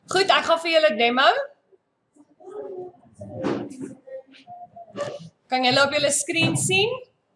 Goed, ek gaan vir julle demo. Kan julle op julle skerm sien?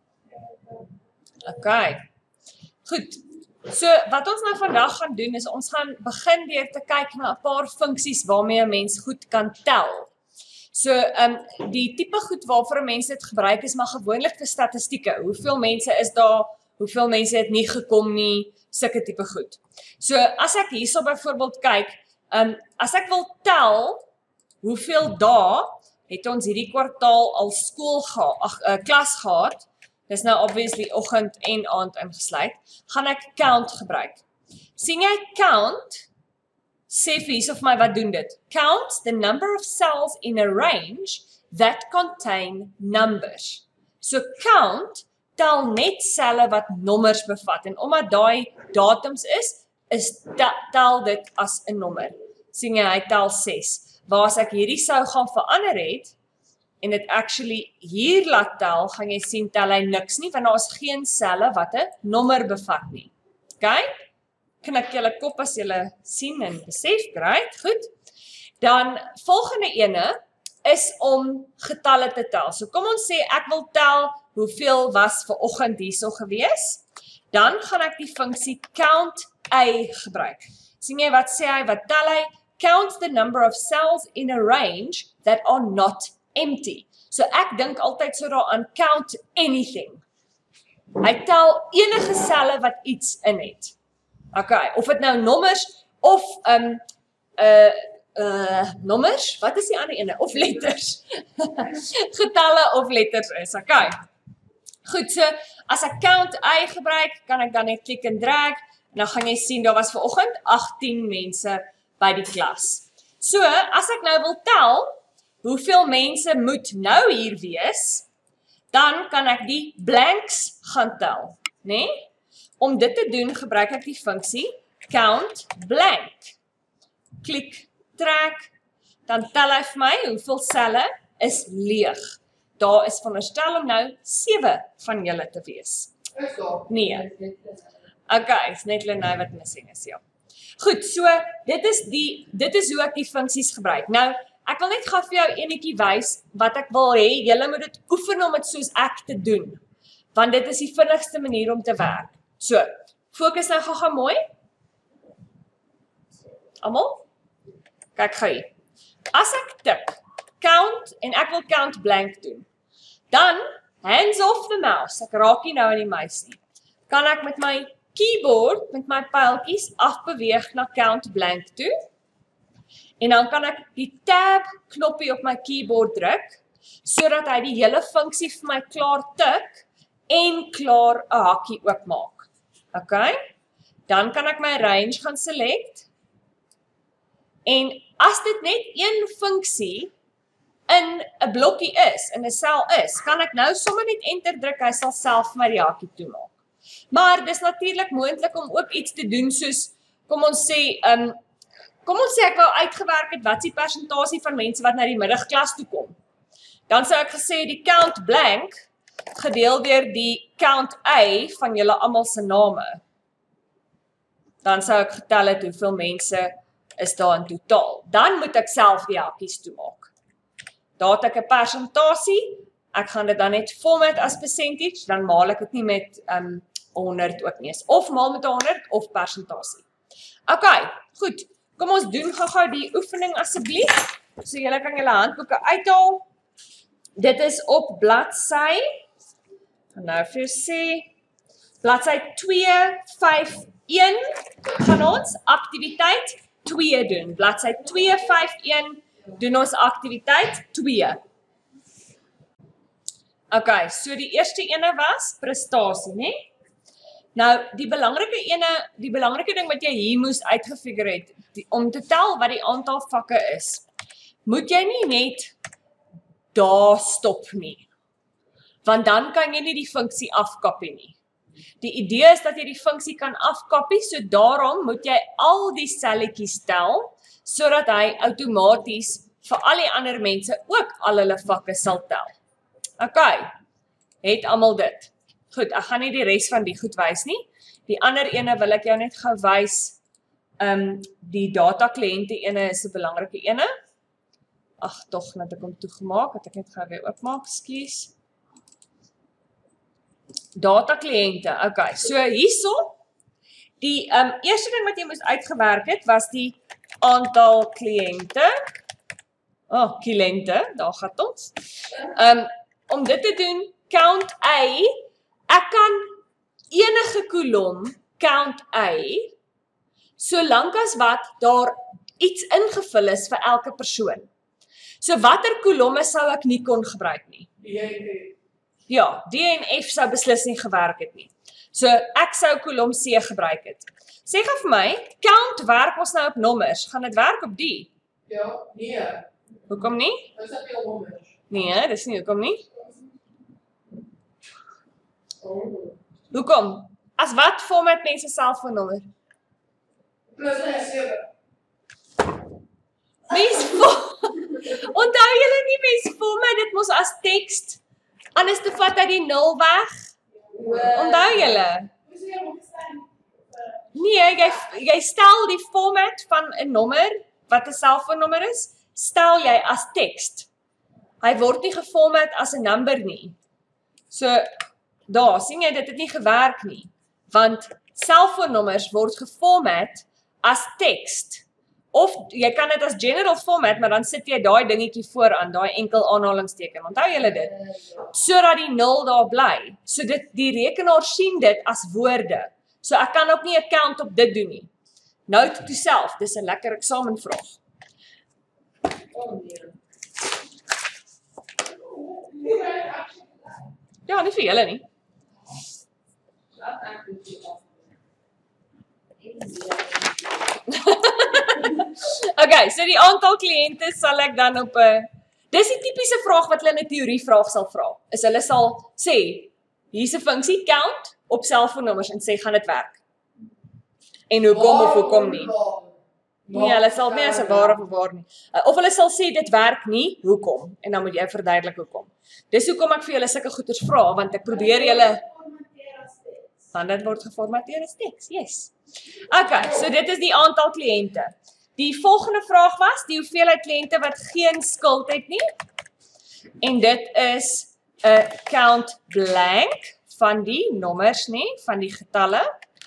OK. Goed. So wat ons nou vandag gaan doen is ons gaan begin deur te kyk na 'n paar funksies waarmee 'n mens goed kan tel. So die tipe goed waarvoor 'n mens dit gebruik is maar gewoonlik vir statistieke. Hoeveel mense is daar? Hoeveel mense het nie gekom nie? Sulke tipe goed. So as ek hierso byvoorbeeld kyk, as ek wil tel hoeveel dae het ons hierdie kwartaal al klas gehad, dis nou obviously oggend en aand ingesluit, gaan ek count gebruik. Sien jy count? Sê vir hierso vir my wat doen dit? Counts the number of cells in a range that contain numbers. So count tel net selle wat nommers bevat en omdat daai datums is tel dit as 'n nommer. Sien jy, hy tel 6. Waar as ek hierdie sou gaan verander het en dit actually hier laat tel, gaan jy sien tel hy niks nie want daar is geen selle wat 'n nommer bevat nie. OK? Knik julle kop as julle sien en besef, right, goed. Dan volgende ene is om getalle te tel. So kom ons sê ek wil tel hoeveel was vir oggend hierso gewees. Dan gaan ek die funksie count a gebruik. Sien jy wat sê hy, wat tel hy? Counts the number of cells in a range that are not empty. So ek dink altyd so daaraan count anything. Hy tel enige selle wat iets in het. OK, of dit nou nommers of nommers, wat is die ander ene? Of letters. Getalle of letters is. OK. Goed, so as ek count a gebruik, kan ek dan net klik en drag en dan gaan jy sien daar was vanoggend 18 mense by die klas. So, as ek nou wil tel hoeveel mense moet nou hier wees, dan kan ek die blanks gaan tel, né? Om dit te doen, gebruik ek die funksie count blank. Klik, trek, dan tel hy vir my hoeveel selle is leeg. Daar is veronderstel om nou 7 van julle te wees. Nee. OK, is net Lenay wat missing is, ja. Goed, so dit is hoe ek die funksies gebruik. Nou, ek wil net gou vir jou enetjie wys wat ek wil hê, julle moet dit oefen om dit soos ek te doen. Want dit is die vinnigste manier om te werk. So, fokus nou gou mooi. Almal? Kyk gou hier. As ek tik count en ek wil count blank doen, dan hands off the mouse. Ek raak nie nou aan die muis nie. Kan ek met my keyboard met my pyltjies afbeweeg na count blank toe. En dan kan ek die tab knoppie op my keyboard druk sodat hy die hele funksie vir my klaar tik en klaar 'n hakkie oopmaak. OK? Dan kan ek my range gaan select. En as dit net een funksie in 'n blokkie is, in 'n sel is, kan ek nou sommer net enter druk, hy sal self my die hakkie toemaak. Maar dis natuurlik moontlik om ook iets te doen soos, kom ons sê ek wou uitgewerk het, wat is die persentasie van mense wat na die middagklas toe kom. Dan sou ek gesê die count blank gedeel deur die count a van julle almal se name. Dan sou ek getel het hoeveel mense is daar in totaal. Dan moet ek self die hakkies toemaak. Daar het ek 'n persentasie, ek gaan dit dan net format as percentage, dan maal ek dit nie met 100 ook nie, of maal met 100 of persentasie. OK, goed, kom ons doen gou die oefening asseblief, so julle kan julle handboeke uithaal. Dit is op bladsy, gaan nou vir jou sê, bladsy 251, gaan ons aktiwiteit 2 doen, bladsy 251, doen ons aktiwiteit 2. OK, so die eerste ene was prestasie, né? Nou, die belangrike ding wat jy hier moes uitgefigure het, om te tel wat die aantal vakke is, moet jy nie net daar stop nie. Want dan kan jy nie die funksie afkopie nie. Die idee is dat jy die funksie kan afkopie, so daarom moet jy al die selletjies tel, sodat hy outomaties vir al die ander mense ook al hulle vakke sal tel. OK, het almal dit. Goed, ek gaan nie die res van die goed wys nie. Die ander ene wil ek jou net gou wys Die data kliënte ene is 'n belangrike ene. Ag, tog net ek hom toegemaak, dat ek net gou weer oopmaak, ekskuus. Data kliënte. Okay, so hierso die eerste ding wat jy moes uitgewerk het was die aantal kliënte. Kliënte, daar gaan ons. Om dit te doen, count A. Ek kan enige kolom count A, solank as wat daar iets ingevul is vir elke persoon. So watter kolomme sou ek nie kon gebruik nie? Ja, D en F sou beslis nie gewerk het nie. So ek sou kolom C gebruik het. Sê gou vir my, count werk ons nou op nommers. Gaan dit werk op die? Ja, nee. Hoekom nie? Dis net jou nommers. Nee, dis nie hoekom nie. Oh. Hoekom? As wat format mense selfoonnommer? Plus 7. Mens onthou julle nie mens format dit mos as teks. Anders te vat uit die 0 weg. Onthou julle? Nee, jy stel die format van 'n nommer wat 'n selfoonnommer is, stel jy as teks. Hy word nie geformat as 'n number nie. So daar sien jy dit het nie gewerk nie, want selfoonnommers word geformat as teks. Of jy kan dit as general format, maar dan sit jy daai dingetjie vooraan, daai enkel aanhalingsteken. Onthou julle dit? Sodat die 0 daar bly. So die rekenaar sien dit as woorde. So ek kan ook nie 'n count op dit doen nie. Note to self, dis 'n lekker eksamenvraag. Ja, nie vir julle nie. Okay, so die aantal kliënte sal ek dan op 'n dis die tipiese vraag wat hulle in 'n teorievraag sal vra. Is hulle sal sê, hier's 'n funksie count op selfoonnommers en sê gaan dit werk. En hoekom of hoekom nie? Nee, hulle sal nie as 'n waar of 'n waar nie. Of hulle sal sê dit werk nie, hoekom? En dan moet jy verduidelik hoekom. Dis hoekom ek vir julle sulke goeters vra, want ek probeer julle dan dit word geformateer as teks. Yes. Okay, so dit is die aantal kliënte. Die volgende vraag was die hoeveelheid kliënte wat geen skuld het nie. En dit is 'n count blank van die nommers nie, van die getalle.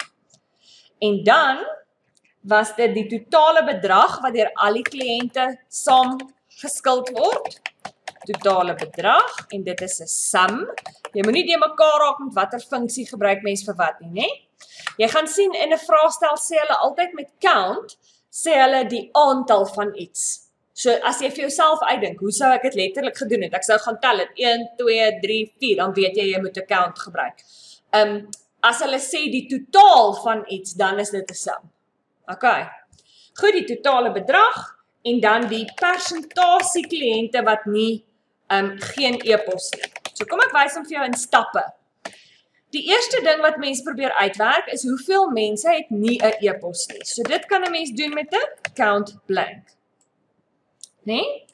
En dan was dit die totale bedrag wat deur al die kliënte saam geskuld word. Totale bedrag en dit is 'n sum. Jy moenie die mekaar raak met watter funksie gebruik mens vir wat nie, né? Jy gaan sien in 'n vraestel sê hulle altyd met count, sê hulle die aantal van iets. So as jy vir jouself uitdink, hoe sou ek dit letterlik gedoen het? Ek sou gaan tel dit 1 2 3 4, dan weet jy moet 'n count gebruik. As hulle sê die totaal van iets, dan is dit 'n sum. Okay. Goed, die totale bedrag en dan die persentasie kliënte wat nie geen e-pos nie. So kom ek wys hom vir jou in stappe. Die eerste ding wat mense probeer uitwerk is hoeveel mense het nie 'n e-pos nie. So dit kan 'n mens doen met 'n count blank. Nee?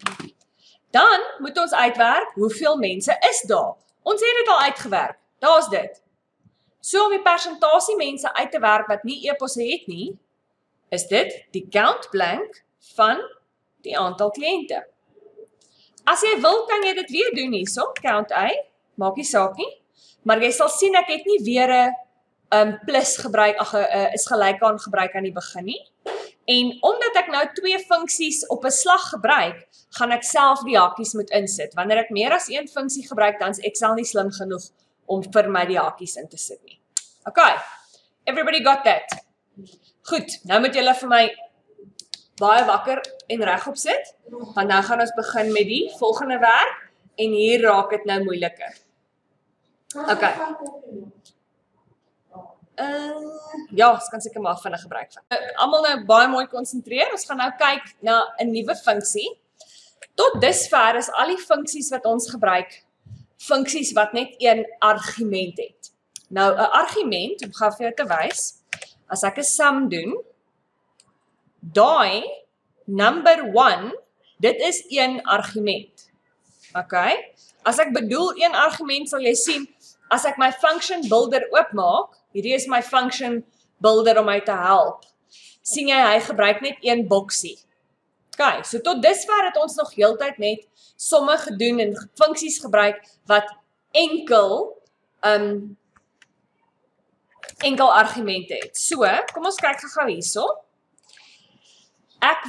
Dan moet ons uitwerk hoeveel mense is daar. Ons het dit al uitgewerk. Daar's dit. So om die persentasie mense uit te werk wat nie e-posse het nie, is dit die count blank van die aantal kliënte. As jy wil, kan jy dit weer doen hierso, count A, maak nie saak nie, maar jy sal sien ek het nie weer 'n plus gebruik, is gelyk aan gebruik aan die begin nie. En omdat ek nou 2 funksies op 'n slag gebruik, gaan ek self die hakies moet insit. Wanneer ek meer as 1 funksie gebruik, dan is Excel nie slim genoeg om vir my die hakies in te sit nie. Okay, everybody got that? Goed, nou moet julle vir my baie wakker en regop sit, want nou gaan ons begin met die volgende werk, en hier raak dit nou moeiliker. Okay. Ja, ons kan seker maar vinnig gebruik van. Almal nou baie mooi konsentreer, ons gaan nou kyk na 'n nuwe funksie. Tot dusver is al die funksies wat ons gebruik, funksies wat net een argument het. Nou, 'n argument, om gou vir jou te wys, as ek 'n sum doen, daai number 1, dit is een argument. Okay? As ek bedoel een argument, sal jy sien, as ek my function builder oopmaak, hierdie is my function builder om my te help. sien jy hy gebruik net een boksie. Okay, so tot dusver het ons nog heeltyd net somme gedoen en funksies gebruik wat enkel argumente het. So, kom ons kyk gou hierso. Ek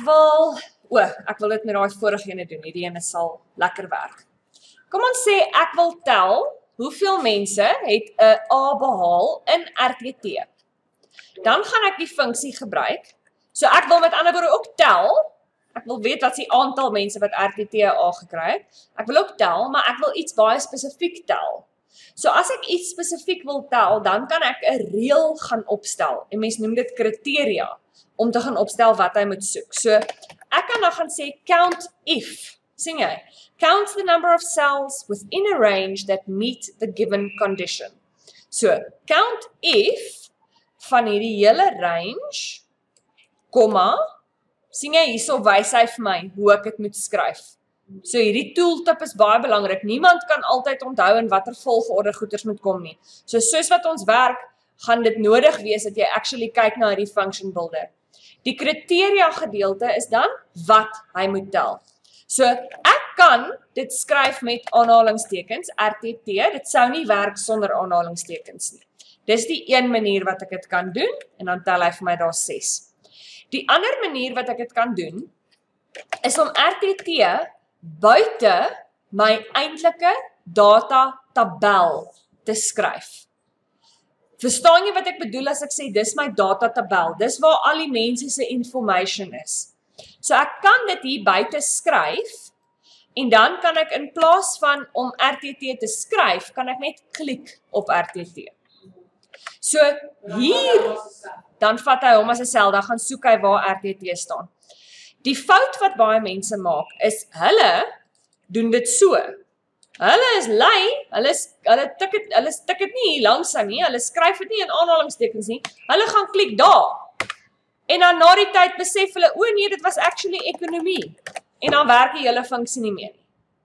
wil dit met daai vorige ene doen. Hierdie ene sal lekker werk. Kom ons sê ek wil tel hoeveel mense het 'n A behaal in RTT. Dan gaan ek die funksie gebruik. So ek wil met ander woorde ook tel. Ek wil weet wat is die aantal mense wat RTT 'n A gekry het. Ek wil ook tel, maar ek wil iets baie spesifiek tel. So as ek iets spesifiek wil tel, dan kan ek 'n reël gaan opstel. En mens noem dit kriteria om te gaan opstel wat hy moet soek. So ek kan dan gaan sê count if. Sien jy? Count the number of cells within a range that meet the given condition. So count if van hierdie hele range, komma, sien jy hierso wys hy vir my hoe ek dit moet skryf. So hierdie tooltip is baie belangrik. Niemand kan altyd onthou in watter volgorde goeders moet kom nie. So soos wat ons werk, gaan dit nodig wees dat jy actually kyk na hierdie function builder. Die kriteria gedeelte is dan wat hy moet tel. So ek kan dit skryf met aanhalingstekens, RTT, dit sou nie werk sonder aanhalingstekens nie. Dis die een manier wat ek dit kan doen, en dan tel hy vir my daar 6. Die ander manier wat ek dit kan doen, is om RTT buite my eintlike data tabel te skryf. Verstaan jy wat ek bedoel as ek sê dis my data tabel, dis waar al die mense se information is. So ek kan dit hier buite skryf, en dan kan ek in plaas van om RTT te skryf, kan ek net klik op RTT. So hier, dan vat hy hom as 'n sel, dan gaan soek hy waar RTT staan. Die fout wat baie mense maak, is hulle doen dit so. Hulle is lui, hulle tik dit nie hier langs aan nie, hulle skryf dit nie in aanhalingstekens nie, hulle gaan klik daar. En dan na die tyd besef hulle, o nee, dit was actually ekonomie. En dan werk die hele funksie nie meer nie.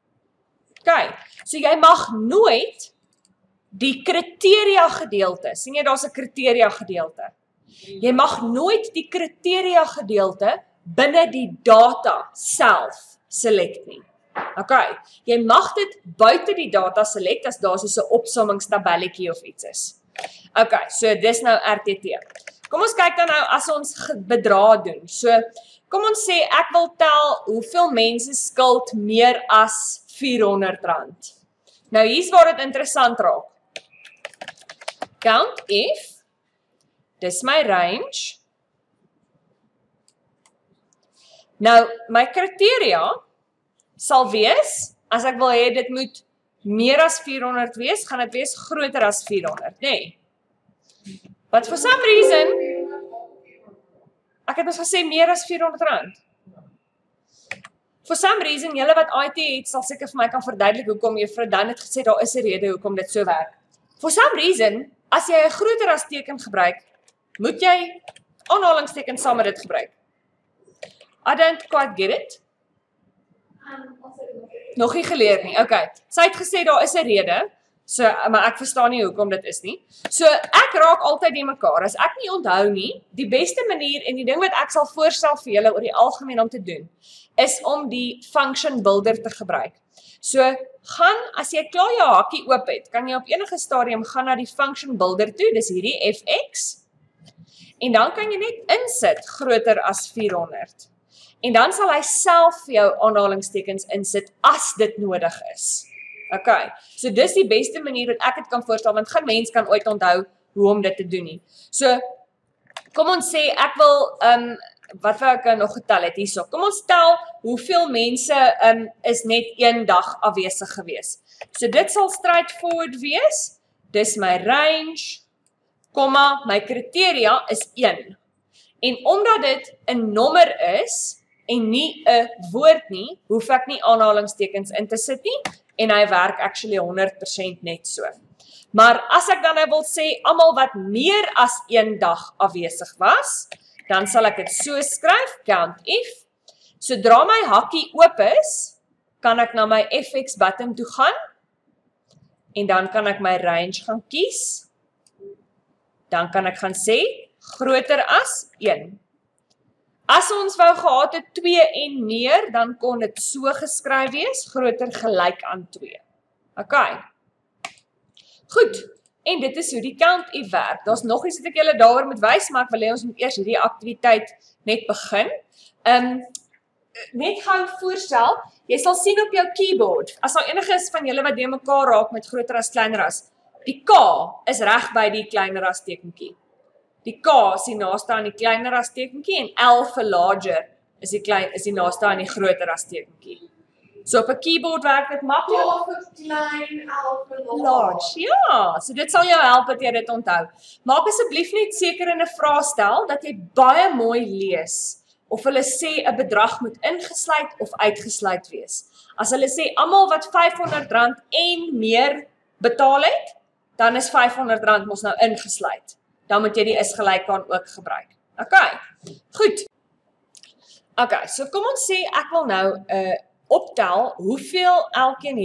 Okay, so jy mag nooit die kriteria gedeelte, sien jy daar's 'n kriteria gedeelte. Jy mag nooit die kriteria gedeelte binne die data self select nie. Okay, jy mag dit buite die data select as daar so 'n opsommingstabelletjie of iets is. Okay, so dis nou RTT. Kom ons kyk dan nou as ons bedrag doen. So, kom ons sê ek wil tel hoeveel mense skuld meer as R400. Nou hier's waar dit interessant raak. Count if, dis my range. Nou, my kriteria sal wees, as ek wil hê dit moet meer as 400 wees, gaan dit wees groter as 400, nee. But for some reason, ek het ons gesê meer as R400. For some reason, julle wat IT het, sal seker vir my kan verduidelik hoekom juffrou Dan het gesê daar is 'n rede hoekom dit so werk. For some reason, as jy 'n groter as teken gebruik, moet jy aanhalingstekens saam met dit gebruik. I don't quite get it. Nog nie geleer nie. Okay. Sy het gesê daar is 'n rede. So, maar ek verstaan nie hoekom dit is nie. So, ek raak altyd die mekaar. As ek nie onthou nie, die beste manier en die ding wat ek sal voorstel vir julle oor die algemeen om te doen, is om die function builder te gebruik. So, as jy klaar jou hakkie oop het, kan jy op enige stadium gaan na die function builder toe, dis hierdie fx, en dan kan jy net insit groter as 400. En dan sal hy self vir jou aanhalingstekens insit as dit nodig is. Okay, so dis die beste manier wat ek dit kan voorstel, want geen mens kan ooit onthou hoe om dit te doen nie. So, kom ons sê, ek wil, wat wou ek nog getel het hierso, kom ons tel hoeveel mense is net een dag afwesig gewees. So dit sal straightforward wees, dis my range, komma, my kriteria is 1. En omdat dit 'n nommer is, en nie 'n woord nie, hoef ek nie aanhalingstekens in te sit nie, en hy werk actually 100% net so. Maar as ek dan nou wil sê, almal wat meer as 1 dag afwesig was, dan sal ek dit so skryf, count if. Sodra my hakkie oop is, kan ek na my fx button toe gaan, en dan kan ek my range gaan kies. Dan kan ek gaan sê, groter as 1. As ons wou gehad het 2 en meer, dan kon dit so geskryf wees, groter gelyk aan 2. Okay. Goed, en dit is hoe die count if werk. Daar's nog iets wat ek julle daaroor moet wys, maar ek wil hê ons moet eers hierdie aktiwiteit net begin. Net gou voorstel, jy sal sien op jou keyboard, as daar enige is van julle wat deur mekaar raak met groter as kleiner as, die K is reg by die kleiner as tekenkie. Die K is die naaste aan die kleiner as tekenkie en L vir larger is die naaste aan die groter as tekenkie. So op 'n keyboard werk dit maklik. Of 'n klein alfa Large, ja. So dit sal jou help dat jy dit onthou. Maak asseblief net seker in 'n vraestel dat jy baie mooi lees of hulle sê 'n bedrag moet ingesluit of uitgesluit wees. As hulle sê almal wat R500 en meer betaal het, dan is R500 mos nou ingesluit. Dan moet jy die is gelyk aan ook gebruik. Okay, goed. Okay, so kom ons sê ek wil nou optel hoeveel van elkeen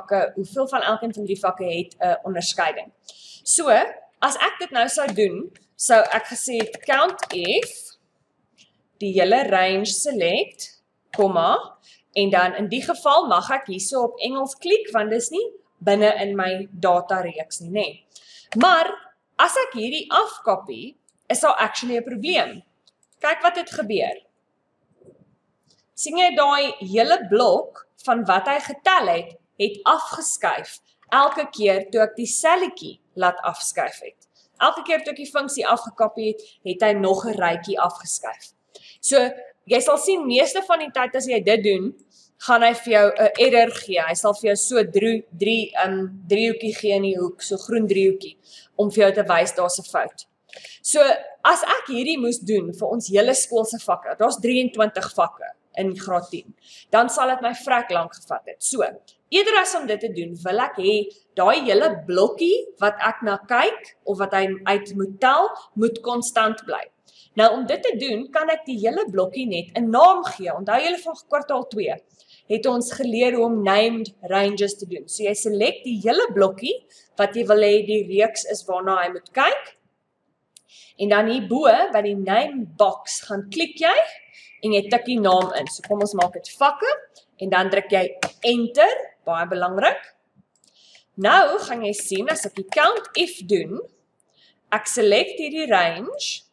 van hierdie vakke het 'n onderskeiding. So, as ek dit nou sou doen, sou ek gesê het count if, die hele range select, komma, en dan in die geval mag ek hierso op Engels klik, want dis nie binne in my data reeks nie, nê. Maar, as ek hierdie afkopie, is daar actually 'n probleem. Kyk wat het gebeur. Sien jy daai hele blok van wat hy getel het afgeskuif elke keer toe ek die celletjie laat afskuif het. Elke keer toe ek die funksie afgekopie het hy nog 'n rytjie afgeskuif. So, jy sal sien meeste van die tyd as jy dit doen, gaan hy vir jou 'n error gee. Hy sal vir jou so driehoekie gee in die hoek, so groen driehoekie, om vir jou te wys daar's 'n fout. So, as ek hierdie moes doen vir ons hele skoolse vakke, daar's 23 vakke in graad 10, dan sal dit my vrek lank gevat het. So, eerder as om dit te doen, wil ek hê, daai hele blokkie wat ek na kyk, of wat hy uit moet tel, moet konstant bly. Nou, om dit te doen, kan ek die hele blokkie net 'n naam gee. Onthou julle van kwartaal 2, het ons geleer hoe om named ranges te doen. So, jy select die hele blokkie, wat jy wil hê die reeks is waarna hy moet kyk, en dan hierbo, by die name box, gaan klik jy, en jy tik die naam in. So kom ons maak dit vakke, en dan druk jy enter, baie belangrik. Nou gaan jy sien, as ek die count if doen, ek select hierdie range,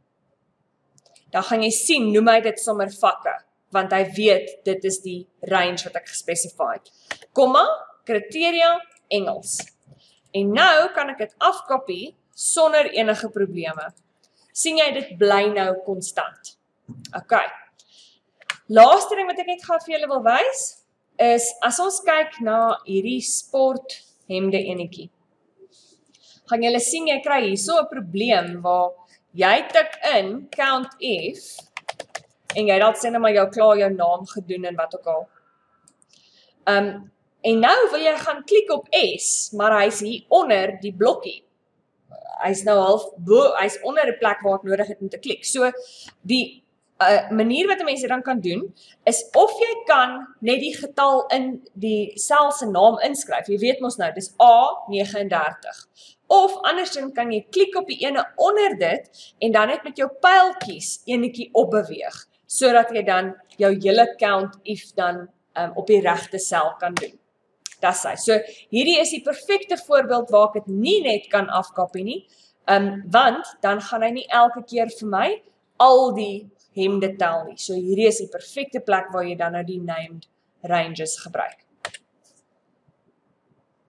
dan gaan jy sien, noem hy dit sommer vakke, want hy weet, dit is die range wat ek gespecify het. Komma, kriteria, Engels. En nou kan ek dit afkopie, sonder enige probleme. Sien jy, dit bly nou konstant. Okay. Laaste ding wat ek net gou vir julle wil wys, is as ons kyk na hierdie sporthemde enetjie, gaan julle sien, jy kry hierso 'n probleem waar jy tik in count if, en jy dalk sê nou maar jou klaar jou naam gedoen en wat ook al. En nou wil jy gaan klik op S, maar hy's hier onder die blokkie. Hy's nou half bo, hy's onder 'n plek waar ek nodig het om te klik. So, die manier wat 'n mens dit dan kan doen, is of jy kan net die getal in die sel se naam inskryf. Jy weet mos nou, dis A39. Of andersins kan jy klik op die ene onder dit, en dan net met jou pyltjies enetjie opbeweeg, sodat jy dan jou hele count if dan op die regte sel kan doen. Dis hy. So, hierdie is die perfekte voorbeeld waar ek dit nie net kan afkopie nie, want dan gaan hy nie elke keer vir my al die hemde tel nie. So, hierdie is die perfekte plek waar jy dan nou die named ranges gebruik.